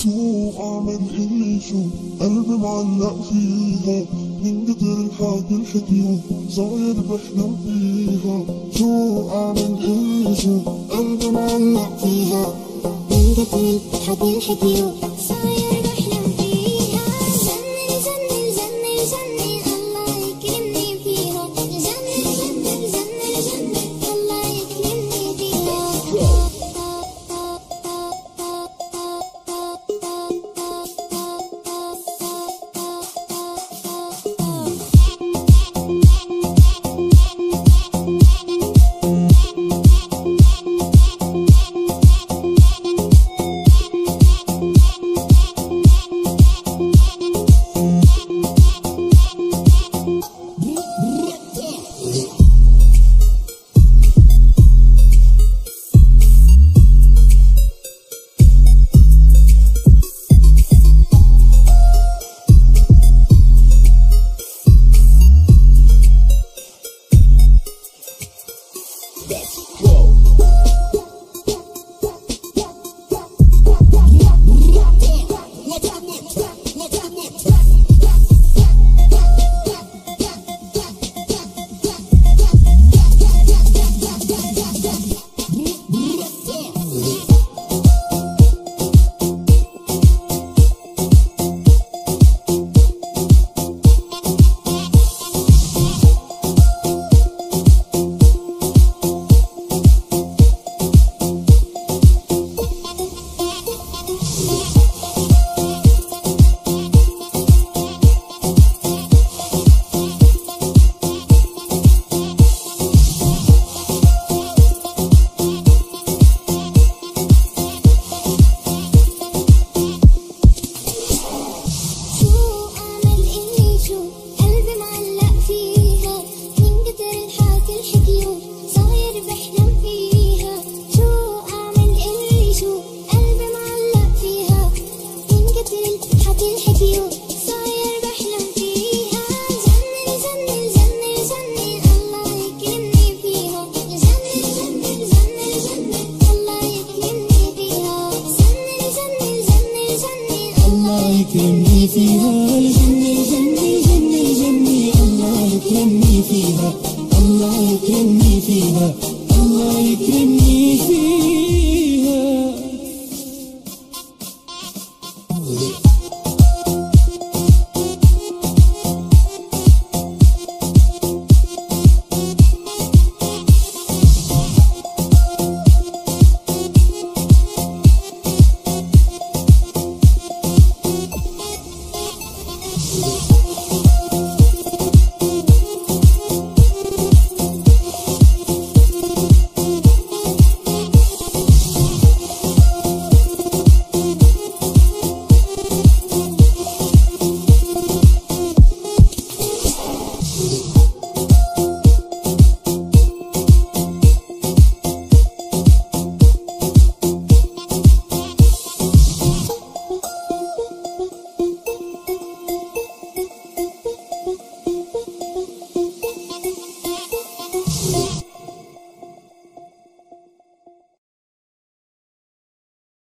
شو أعمل اللي شو قلبي معلق فيها من قدر الحكي الحكيو صاير بحلم فيها. شو أعمل اللي شو قلبي معلق فيها من قدر الحكي الحكيو صاير بحلم فيها. جنن جنن جنن جنن الله يكرمني فيها. جنن جنن جنن جنن الله يكرمني فيها. يكرمني فيها. جني جني جني جني الله يكرمني فيها. الله يكرمني فيها. الله يكرمني فيها. Yeah.